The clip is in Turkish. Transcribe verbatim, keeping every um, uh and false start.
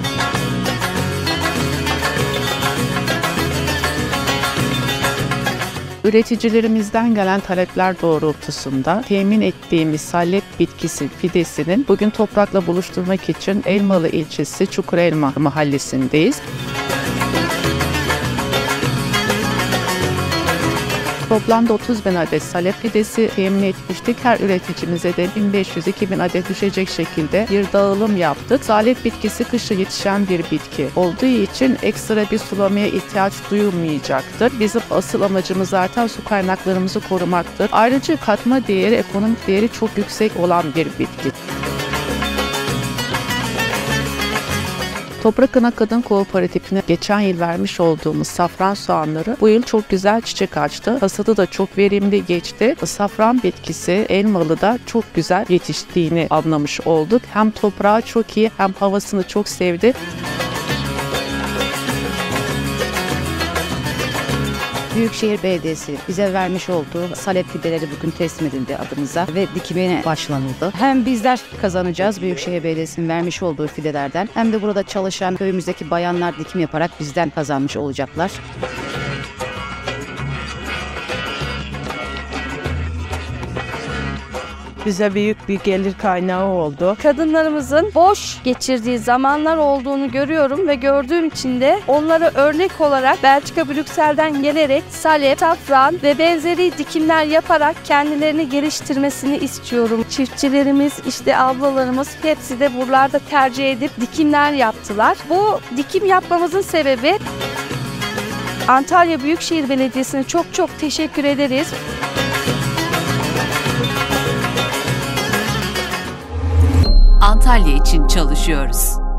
Üreticilerimizden gelen talepler doğrultusunda temin ettiğimiz salep bitkisi fidesinin bugün toprakla buluşturmak için Elmalı ilçesi Çukurelma mahallesindeyiz. Toplamda otuz bin adet salep fidesi temin etmiştik. Her üreticimize de bin beş yüz iki bin adet düşecek şekilde bir dağılım yaptık. Salep bitkisi kışa yetişen bir bitki olduğu için ekstra bir sulamaya ihtiyaç duyulmayacaktır. Bizim asıl amacımız zaten su kaynaklarımızı korumaktır. Ayrıca katma değeri, ekonomik değeri çok yüksek olan bir bitki. Toprak Ana Kadın Kooperatifine geçen yıl vermiş olduğumuz safran soğanları bu yıl çok güzel çiçek açtı. Hasadı da çok verimli geçti. Safran bitkisi Elmalı'da çok güzel yetiştiğini anlamış olduk. Hem toprağı çok iyi hem havasını çok sevdi. Büyükşehir Belediyesi bize vermiş olduğu salep fideleri bugün teslim edildi adımıza ve dikimine başlanıldı. Hem bizler kazanacağız Büyükşehir Belediyesi'nin vermiş olduğu fidelerden, hem de burada çalışan köyümüzdeki bayanlar dikim yaparak bizden kazanmış olacaklar. Bize büyük bir gelir kaynağı oldu. Kadınlarımızın boş geçirdiği zamanlar olduğunu görüyorum ve gördüğüm için de onlara örnek olarak Belçika Brüksel'den gelerek salep, safran ve benzeri dikimler yaparak kendilerini geliştirmesini istiyorum. Çiftçilerimiz, işte ablalarımız hepsi de buralarda tercih edip dikimler yaptılar. Bu dikim yapmamızın sebebi Antalya Büyükşehir Belediyesi'ne çok çok teşekkür ederiz. Antalya için çalışıyoruz.